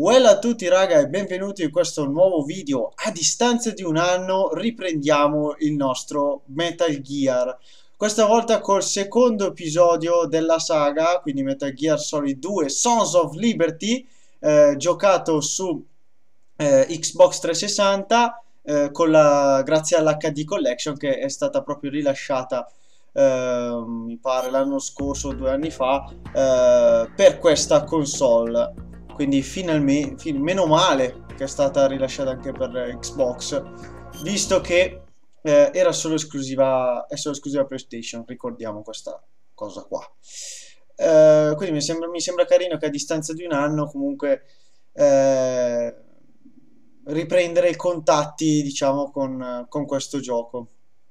Well a tutti raga e benvenuti in questo nuovo video. A distanza di un anno riprendiamo il nostro Metal Gear. Questa volta col secondo episodio della saga, quindi Metal Gear Solid 2 Sons of Liberty, giocato su Xbox 360 grazie all'HD Collection che è stata proprio rilasciata mi pare l'anno scorso o 2 anni fa per questa console. Quindi finalmente, meno male che è stata rilasciata anche per Xbox, visto che è solo esclusiva PlayStation, ricordiamo questa cosa qua. Quindi mi sembra carino che a distanza di un anno comunque riprendere i contatti, diciamo, con questo gioco.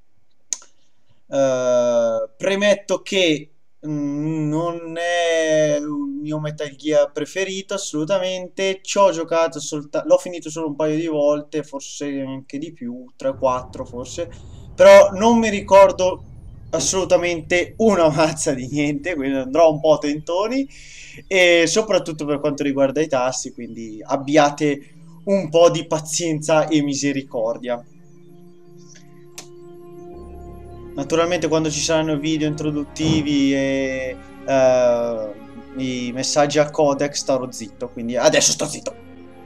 Premetto che non è il mio Metal Gear preferito assolutamente. Ci ho giocato soltanto, l'ho finito solo un paio di volte, forse anche di più, 3-4 forse, però non mi ricordo assolutamente una mazza di niente, quindi andrò un po' a tentoni e soprattutto per quanto riguarda i tasti, quindi abbiate un po' di pazienza e misericordia. Naturalmente quando ci saranno video introduttivi e i messaggi a codec starò zitto, quindi adesso sto zitto.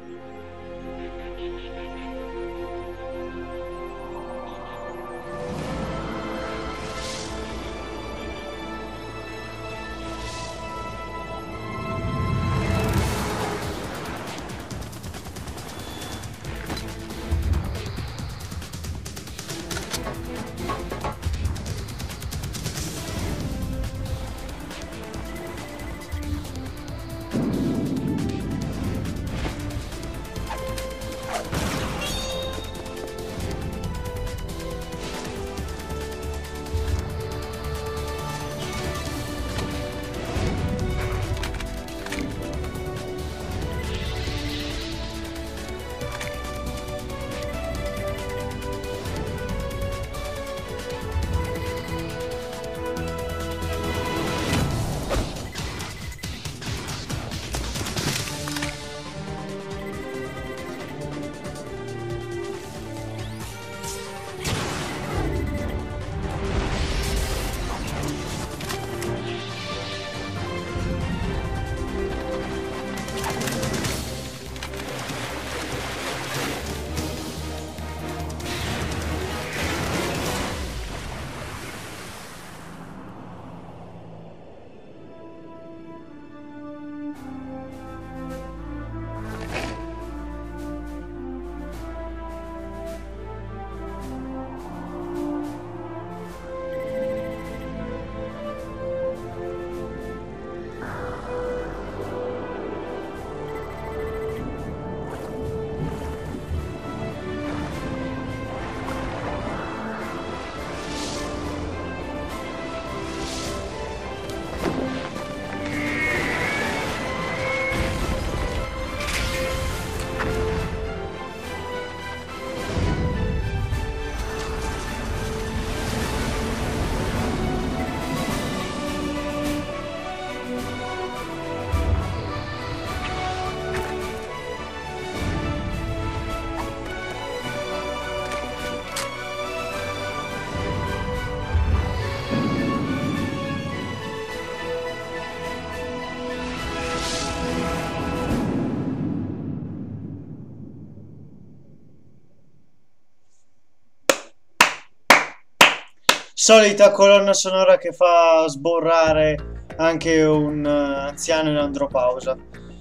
Solita colonna sonora che fa sborrare anche un anziano in andropausa.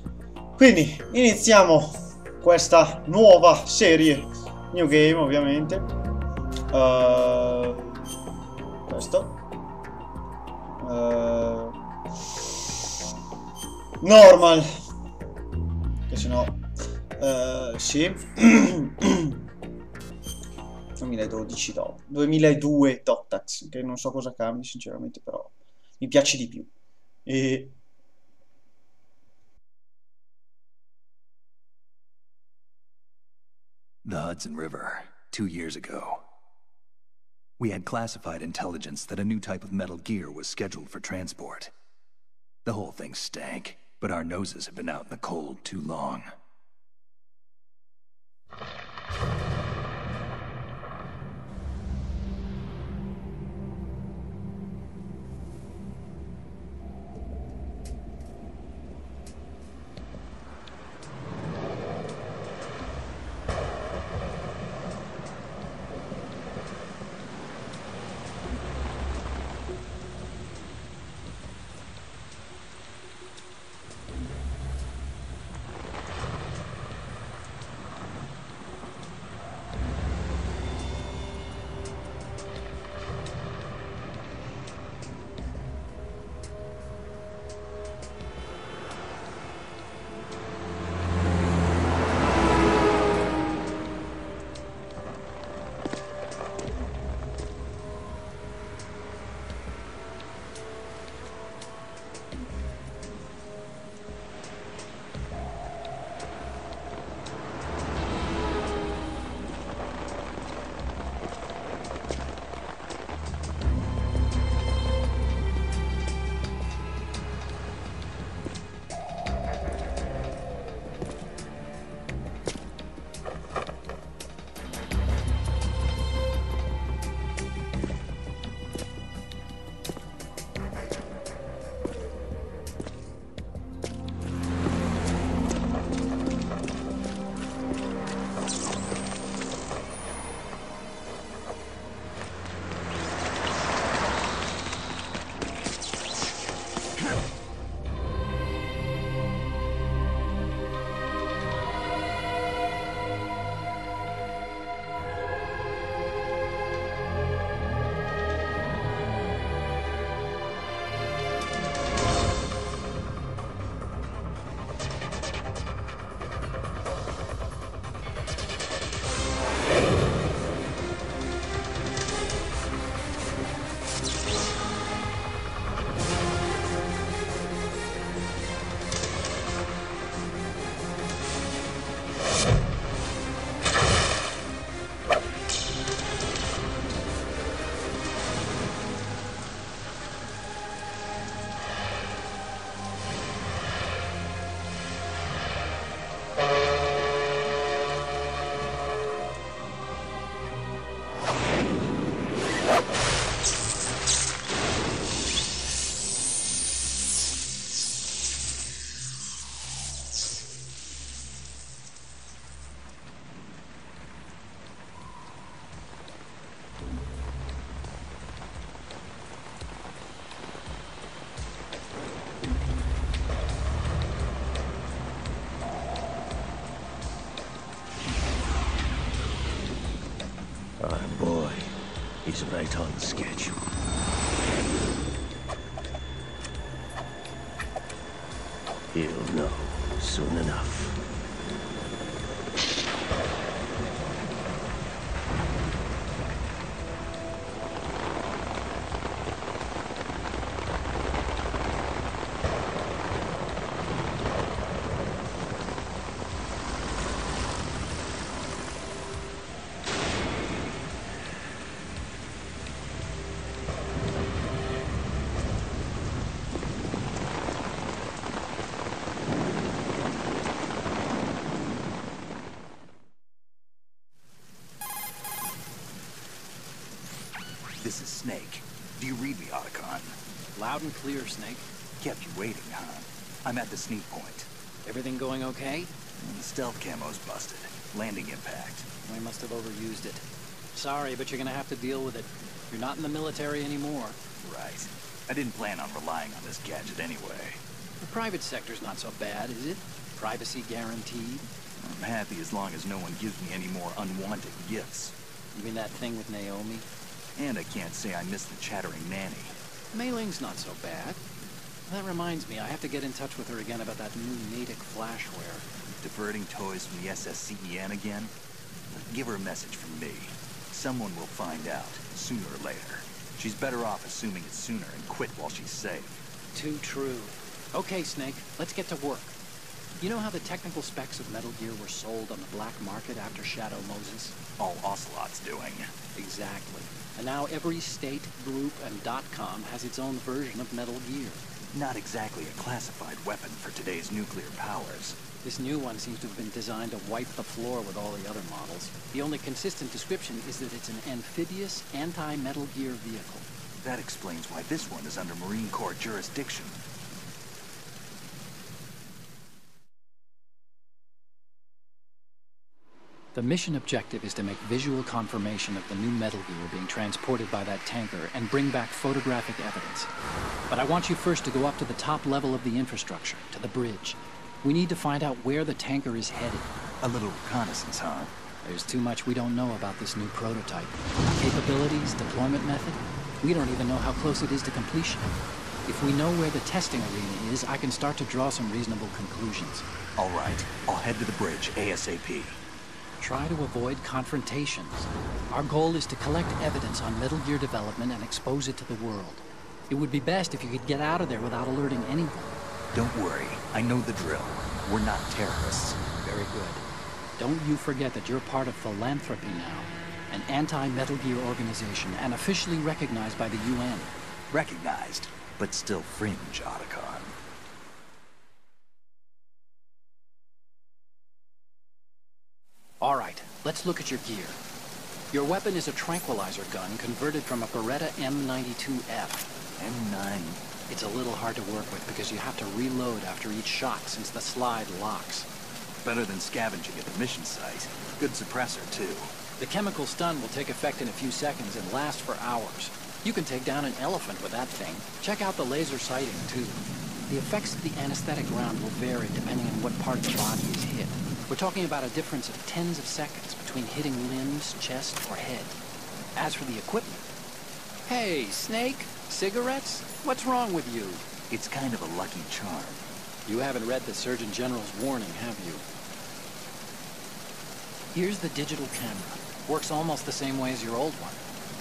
Quindi iniziamo questa nuova serie, new game ovviamente. Questo. Normal. Che se no... sì. 2012 2002 Doctax, che non so cosa cambi sinceramente, però mi piace di più. E The Hudson River, 2 years ago. We had classified intelligence that a new type of Metal Gear was scheduled for transport. The whole thing stank, but our noses had been out in the cold too long. Our boy is right on schedule. He'll know soon enough. This is Snake. Do you read me, Otacon? Loud and clear, Snake. Kept you waiting, huh? I'm at the sneak point. Everything going okay? The stealth camo's busted. Landing impact. We must have overused it. Sorry, but you're gonna have to deal with it. You're not in the military anymore. Right. I didn't plan on relying on this gadget anyway. The private sector's not so bad, is it? Privacy guaranteed. I'm happy as long as no one gives me any more unwanted gifts. You mean that thing with Naomi? And I can't say I miss the chattering nanny. Mei Ling's not so bad. That reminds me, I have to get in touch with her again about that new Natick flashware. Diverting toys from the SSCEN again? Give her a message from me. Someone will find out, sooner or later. She's better off assuming it sooner and quit while she's safe. Too true. Okay, Snake, let's get to work. You know how the technical specs of Metal Gear were sold on the black market after Shadow Moses? All Ocelot's doing. Exactly. And now every state, group, and .com has its own version of Metal Gear. Not exactly a classified weapon for today's nuclear powers. This new one seems to have been designed to wipe the floor with all the other models. The only consistent description is that it's an amphibious, anti-Metal Gear vehicle. That explains why this one is under Marine Corps jurisdiction. The mission objective is to make visual confirmation of the new Metal Gear being transported by that tanker and bring back photographic evidence. But I want you first to go up to the top level of the infrastructure, to the bridge. We need to find out where the tanker is headed. A little reconnaissance, huh? There's too much we don't know about this new prototype. Capabilities, deployment method. We don't even know how close it is to completion. If we know where the testing arena is, I can start to draw some reasonable conclusions. All right, I'll head to the bridge ASAP. Try to avoid confrontations. Our goal is to collect evidence on Metal Gear development and expose it to the world. It would be best if you could get out of there without alerting anyone. Don't worry, I know the drill. We're not terrorists. Very good. Don't you forget that you're part of Philanthropy now, an anti-Metal Gear organization and officially recognized by the UN. Recognized, but still fringe, Otacon. All right, let's look at your gear. Your weapon is a tranquilizer gun converted from a Beretta M92F. M9. It's a little hard to work with because you have to reload after each shot since the slide locks. Better than scavenging at the mission site. Good suppressor, too. The chemical stun will take effect in a few seconds and last for hours. You can take down an elephant with that thing. Check out the laser sighting, too. The effects of the anesthetic round will vary depending on what part of the body is hit. We're talking about a difference of tens of seconds between hitting limbs, chest, or head. As for the equipment... Hey, Snake? Cigarettes? What's wrong with you? It's kind of a lucky charm. You haven't read the Surgeon General's warning, have you? Here's the digital camera. Works almost the same way as your old one.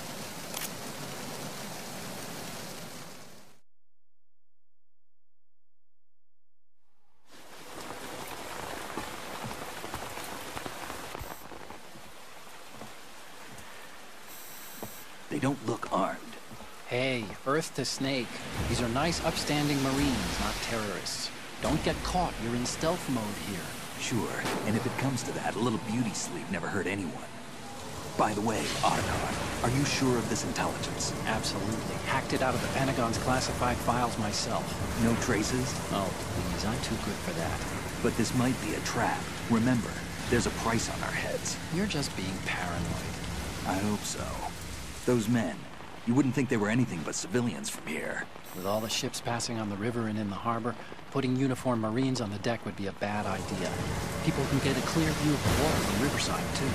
They don't look armed. Hey, Earth to Snake. These are nice, upstanding Marines, not terrorists. Don't get caught. You're in stealth mode here. Sure, and if it comes to that, a little beauty sleep never hurt anyone. By the way, Otacon, are you sure of this intelligence? Absolutely. Hacked it out of the Pentagon's classified files myself. No traces? Oh, please, I'm too good for that. But this might be a trap. Remember, there's a price on our heads. You're just being paranoid. I hope so. Those men, you wouldn't think they were anything but civilians from here. With all the ships passing on the river and in the harbor, putting uniformed Marines on the deck would be a bad idea. People can get a clear view of the water from Riverside, too.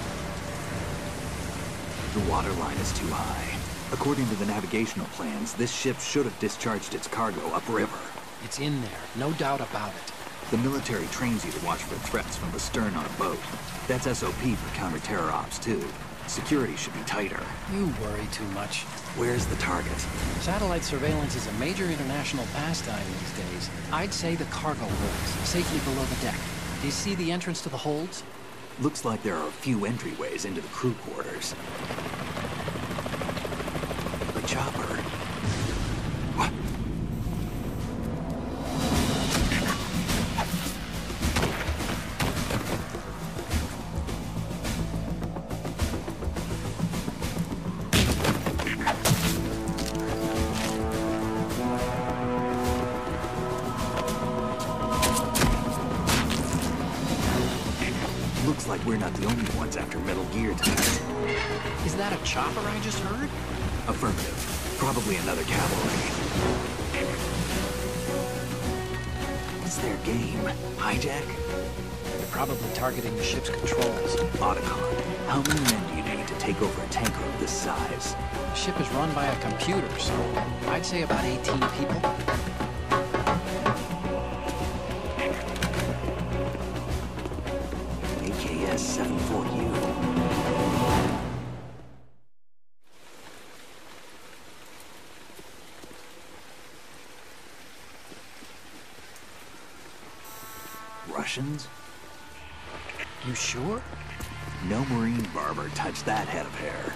The water line is too high. According to the navigational plans, this ship should have discharged its cargo upriver. It's in there, no doubt about it. The military trains you to watch for threats from the stern on a boat. That's SOP for counter-terror ops, too. Security should be tighter. You worry too much. Where's the target? Satellite surveillance is a major international pastime these days. I'd say the cargo holds, safely below the deck. Do you see the entrance to the holds? Looks like there are a few entryways into the crew quarters. The chopper. What? Looks like we're not the only ones after Metal Gear tonight. Is that a chopper I just heard? Affirmative. Probably another cavalry. What's their game? Hijack? They're probably targeting the ship's controls. Otacon, how many men do you need to take over a tanker of this size? The ship is run by a computer, so I'd say about 18 people. AKS 74U. Russians? You sure? No Marine barber touched that head of hair.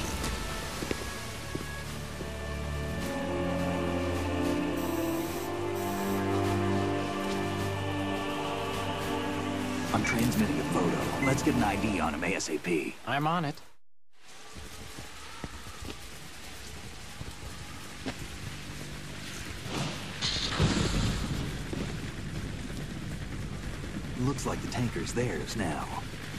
I'm transmitting a photo. Let's get an ID on him ASAP. I'm on it. Looks like the tanker's theirs now.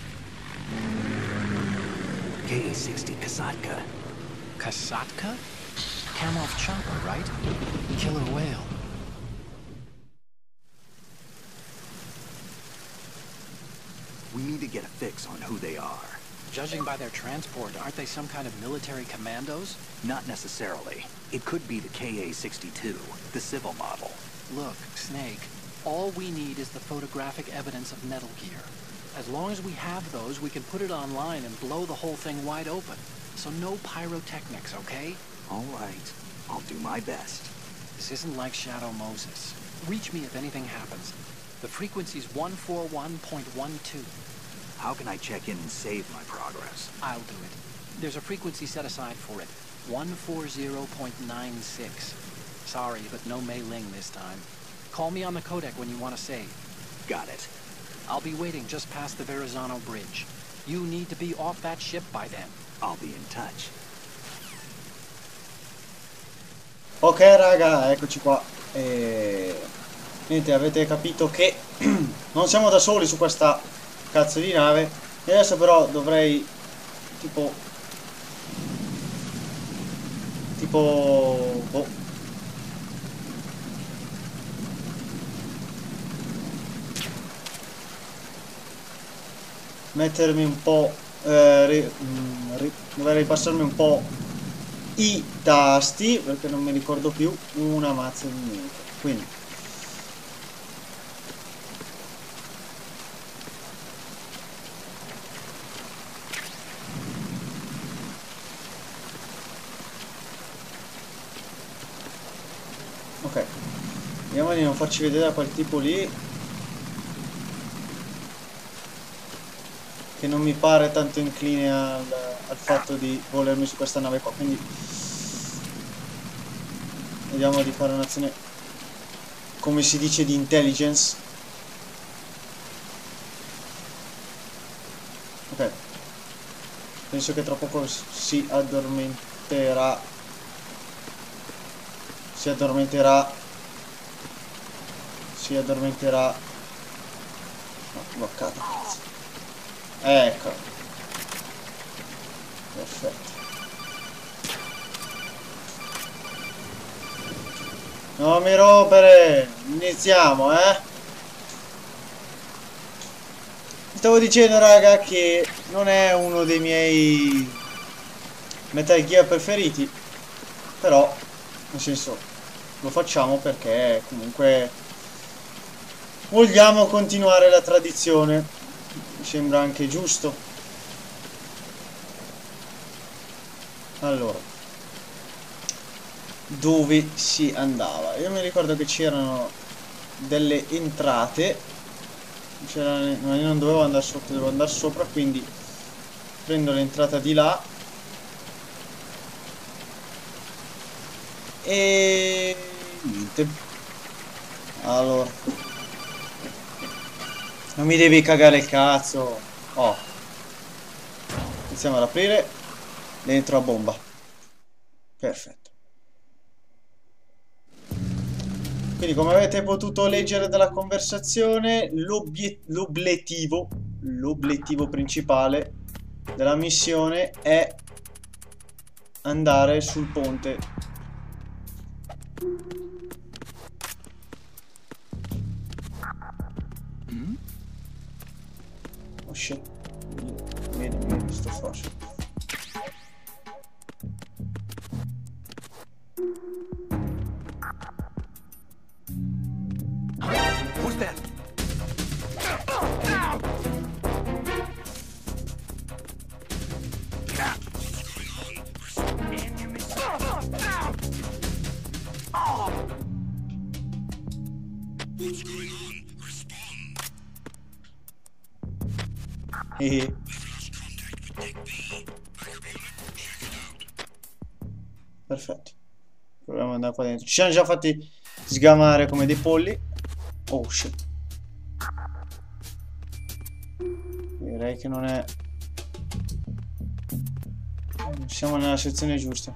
KA-60 Kasatka. Kasatka? Kamov chopper, right? Killer whale. We need to get a fix on who they are. Judging by their transport, aren't they some kind of military commandos? Not necessarily. It could be the KA-62, the civil model. Look, Snake, all we need is the photographic evidence of Metal Gear. As long as we have those, we can put it online and blow the whole thing wide open. So no pyrotechnics, okay? All right. I'll do my best. This isn't like Shadow Moses. Reach me if anything happens. The frequency's 141.12. How can I check in and save my progress? I'll do it. There's a frequency set aside for it. 140.96. Sorry, but no Mei Ling this time. Call me on the codec when you want to save. Got it. I'll be waiting just past the Verrazano Bridge. You need to be off that ship by then. I'll be in touch. Ok raga, eccoci qua. Niente, avete capito che non siamo da soli su questa cazzo di nave. E adesso però dovrei tipo tipo... boh. Mettermi un po'... dovrei ripassarmi un po' i tasti, perché non mi ricordo più una mazza di niente. Quindi... ok, vediamo di non farci vedere da quel tipo lì, che non mi pare tanto incline al fatto di volermi su questa nave qua, quindi vediamo di fare un'azione, come si dice, di intelligence. Ok, penso che tra poco si addormenterà. Si addormenterà. No, bloccato. Ecco. Perfetto. Non mi rompere. Iniziamo, Stavo dicendo, raga, che non è uno dei miei Metal Gear preferiti, però, nel senso, lo facciamo perché comunque vogliamo continuare la tradizione. Mi sembra anche giusto. Allora, dove si andava? Io mi ricordo che c'erano delle entrate, ma io non dovevo andare sotto, devo andare sopra, quindi prendo l'entrata di là e niente. Allora, non mi devi cagare il cazzo. Oh, iniziamo ad aprire. Dentro a bomba. Perfetto. Quindi, come avete potuto leggere dalla conversazione, l'obiettivo principale della missione è andare sul ponte. Oh shit. Vedi sto fascio. Who's that? What's going on? Respond. Hehe. I've lost contact with Deck B. Backup unit, check it out. Perfetto. Proviamo ad andare qua dentro. Ci siamo già fatti sgamare come dei polli. Oh shit. Direi che non è... non siamo nella sezione giusta.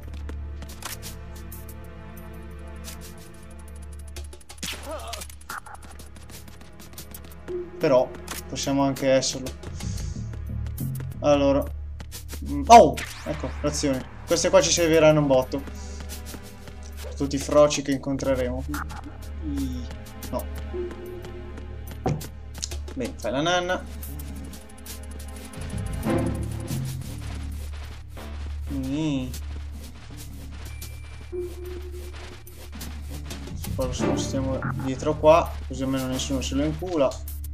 Però possiamo anche esserlo. Allora. Oh! Ecco, razioni. Queste qua ci serviranno un botto. Tutti i froci che incontreremo. No. Bene, fai la nanna. Poi lo spostiamo dietro qua, così almeno nessuno se lo incula.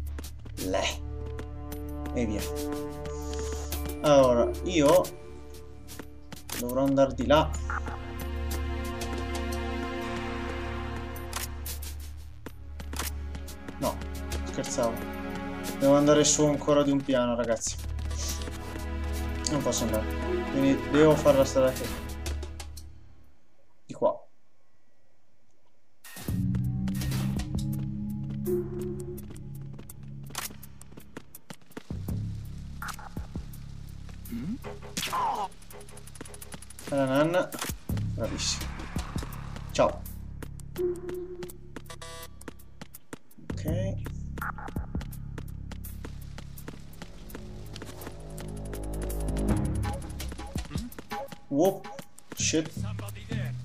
E via. Allora, io dovrò andare di là. No, scherzavo. Devo andare su ancora di un piano, ragazzi. Non posso andare. Quindi devo fare la strada che... di qua. La nanna. Bravissimo. Ciao. Ok. Whoop. Shit.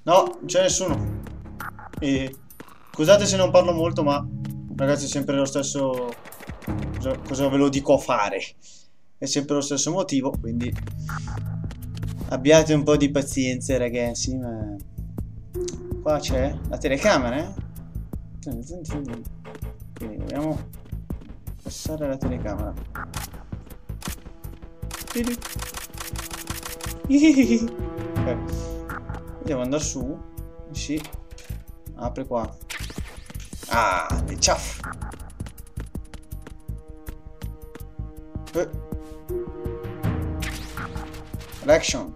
No, non c'è nessuno. Scusate se non parlo molto, ma ragazzi è sempre lo stesso. Cosa ve lo dico a fare? È sempre lo stesso motivo, quindi abbiate un po' di pazienza, ragazzi. Ma qua c'è la telecamera, quindi dobbiamo passare la telecamera. Ok. Devo andare su. Sì. Apri qua. Ah, e ciaff. Action.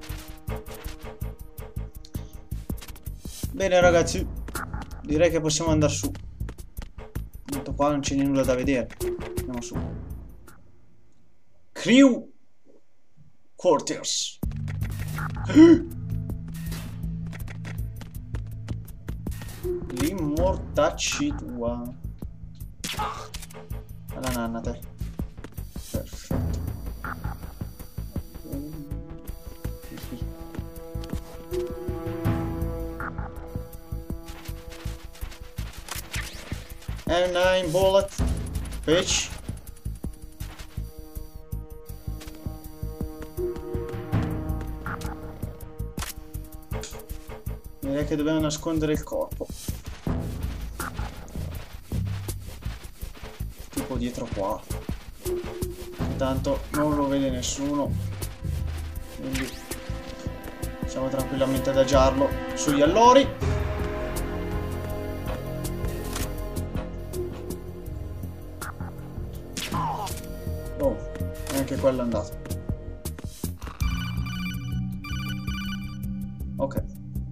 Bene ragazzi, direi che possiamo andare su. Tanto qua non c'è nulla da vedere. Andiamo su. Crew Quarters. L'immortacci tua. Alla nanna te. Perfetto. M9 bullet, bitch. Direi che dobbiamo nascondere il corpo. Tipo dietro qua. Intanto non lo vede nessuno. Quindi possiamo tranquillamente adagiarlo sugli allori. Oh, anche quello è andato. Ok.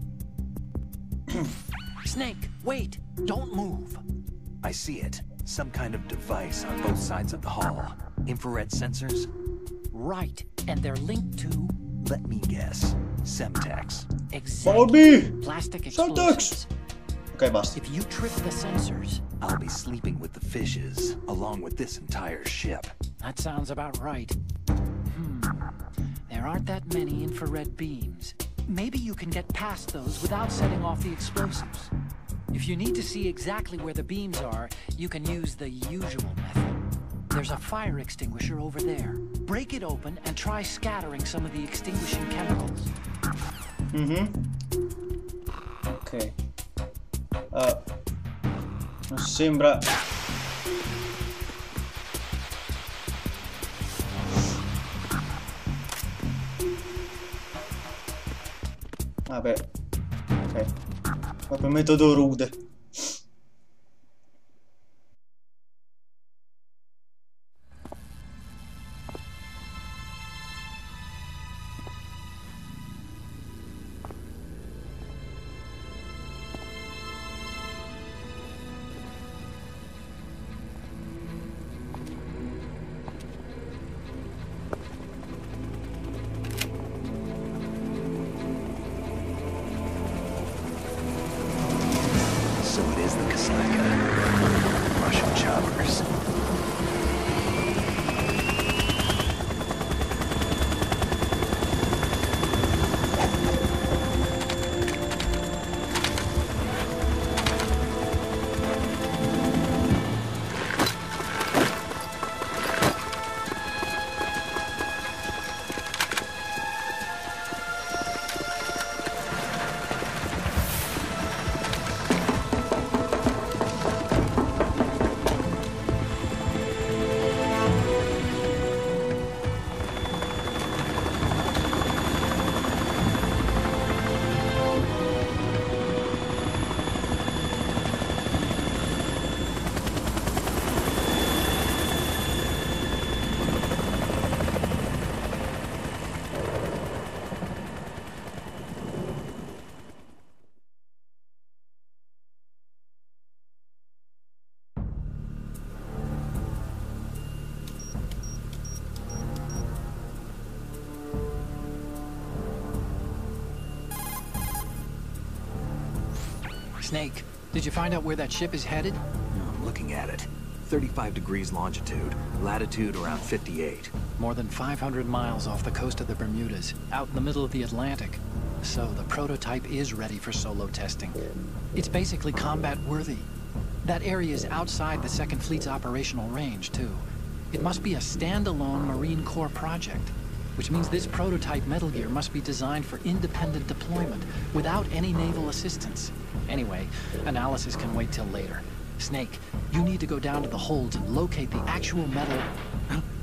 Snake, wait! Don't move! I see it. Some kind of device on both sides of the hall. Infrared sensors? Right, and they're linked to... Let me guess. Semtex. Exactly. Bobby! Plastic Semtex! explosives. Ok, basta. If you trip the sensors... I'll be sleeping with the fishes, along with this entire ship. That sounds about right. There aren't that many infrared beams. Maybe you can get past those without setting off the explosives. If you need to see exactly where the beams are, you can use the usual method. There's a fire extinguisher over there. Break it open and try scattering some of the extinguishing chemicals. Ok. Non sembra... Vabbè. Ok. Proprio metodo rude. So it is the Kasaka. Russian choppers. Snake, did you find out where that ship is headed? I'm looking at it. 35 degrees longitude, latitude around 58. More than 500 miles off the coast of the Bermudas, out in the middle of the Atlantic. So the prototype is ready for solo testing. It's basically combat worthy. That area is outside the Second Fleet's operational range, too. It must be a standalone Marine Corps project, which means this prototype Metal Gear must be designed for independent deployment, without any naval assistance. Anyway, analysis can wait till later. Snake, you need to go down to the holds and locate the actual metal...